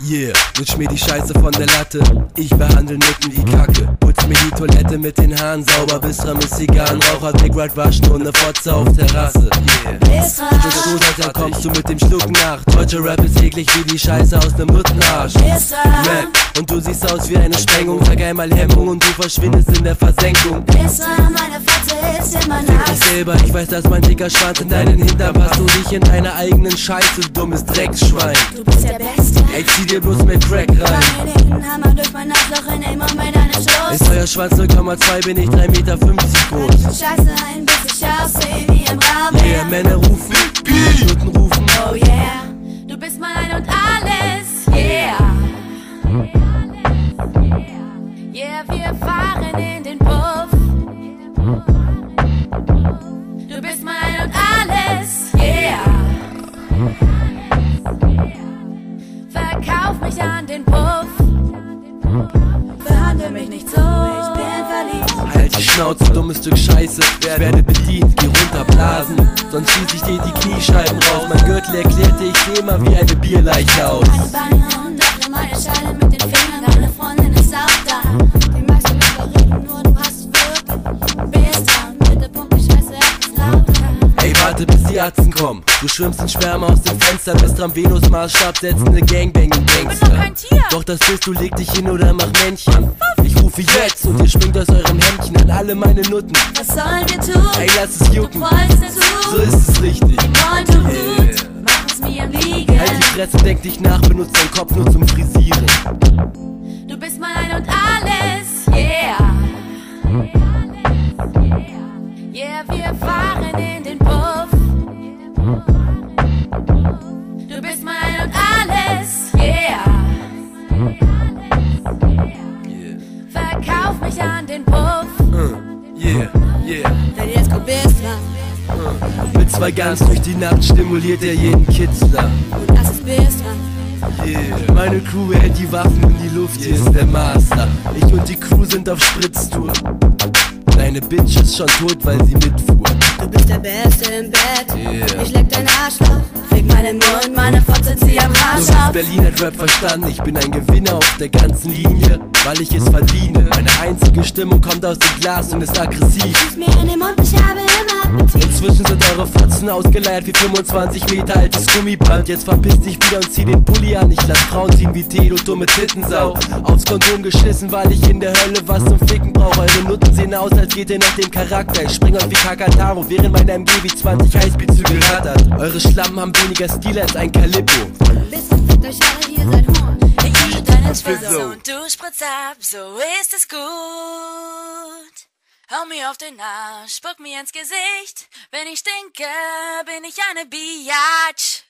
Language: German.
Yeah, lutsch mir die Scheiße von der Latte. Ich behandle Nutten wie Kacke. Putz mir die Toilette mit den Haaren sauber. Bisram ist Zigarrenraucher, Big Ride waschen und ne Fotze auf Terrasse. Yeah. Du dann kommst du mit dem Schluck nach. Deutscher Rap ist eklig wie die Scheiße aus nem Nuttenarsch. Rap, und du siehst aus wie eine Sprengung. Sag einmal Hemmung und du verschwindest in der Versenkung. Meine Fotze ist immer nass. Ich selber, ich weiß, dass mein dicker Schwanz in deinen Hintern passt und dich in deiner eigenen Scheiße, dummes Drecksschwein. Du bist der Beste. Ey, zieh dir bloß mit Crack rein. Meine linken Hammer durch mein Nassloch in immer mit deinem Schoß. Ist euer Schwanz 0,2, bin ich 3,50 Meter groß. Scheiße ein, bis ich aussehe wie im Rahmen. Yeah, Männer rufen, Nutten rufen. Oh yeah, du bist mein und alles. Yeah. Yeah, wir fahren in den Puff. Du bist mein und alles. Yeah. Verkauf mich an den Puff. Behandle mich nicht so, ich bin verliebt. Halt die Schnauze, dummes Stück Scheiße. Ich werde bedient, geh runterblasen. Sonst schieß ich dir die Kniescheiben raus. Mein Gürtel erklärte, ich seh mal wie eine Bierleiche aus. Eine Beine und öffne meine Scheide mit den Fingern. Deine Freundin ist auch da. Die meisten mich verreden, nur du hast wirklich. Bist dran, bitte pump die Scheiße etwas lauter. Ey, warte bis die Atzen kommen. Du schwimmst in Sperma aus dem Fenster. Bist am Venus-Maßstab setzende Gangbang-Gangster. Doch das bist du, leg dich hin oder mach Männchen. Ich rufe jetzt und ihr springt aus eurem Hemdchen an alle meine Nutten. Was sollen wir tun? Ey, lass es jucken. Du wolltest es tun. So ist es richtig. Wollen tun gut. Mach es mir im Liegen. Halt die Fresse, denk dich nach, benutzt deinen Kopf nur zum Frisieren. Du bist mein und alles. Yeah. Yeah, wir fahren in den Puff. Du bist mein und alles. Yeah. Verkauf mich an den Puff. Yeah, yeah. Denn jetzt kommt bist dran. Mit zwei Guns durch die Nacht stimuliert er jeden Kitzler. Und das ist bist dran. Yeah. Meine Crew hält die Waffen in die Luft, hier ist der Master. Ich und die Crew sind auf Spritztour. Deine Bitch ist schon tot, weil sie mitfuhr. Du bist der Beste im Bett. Yeah. Ich leck dein Arschloch. Krieg meinen Mund, meine Fotze zieh am Du Arsch bist auf. Berliner Rap verstanden, ich bin ein Gewinner auf der ganzen Linie, weil ich es verdiene. Meine einzige Stimmung kommt aus dem Glas und ist aggressiv. Gib mir in den Mund, ich habe immer Appetit. Inzwischen sind eure Fotzen ausgeleiert wie 25 Meter altes Gummiband. Jetzt verpiss dich wieder und zieh den Pulli an. Ich lass Frauen ziehen wie Tee, du dumme Tittensau. Aufs Kondom geschissen, weil ich in der Hölle was zum Ficken brauch. Eure Nutten sehen aus, als geht ihr nach dem Charakter. Ich spring euch wie Kakataro, während mein MG wie 20 Highspeed-Züge rattert. Eure Schlammen haben weniger Stil als ein Calippo. Bis und fickt euch alle, ihr seid Huren. Ich liebe deinen Spitze so. und du spritzt ab, so ist es gut. Hau mir auf den Arsch, spuck mir ins Gesicht. Wenn ich stinke, bin ich eine Biatch.